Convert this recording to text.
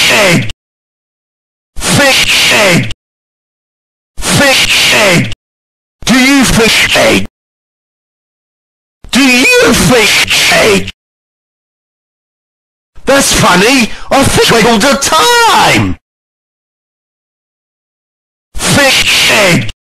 egg. Fish egg. Fish egg. Do you fish egg? Do you fish egg? That's funny. I fish egg all the time. Fish egg.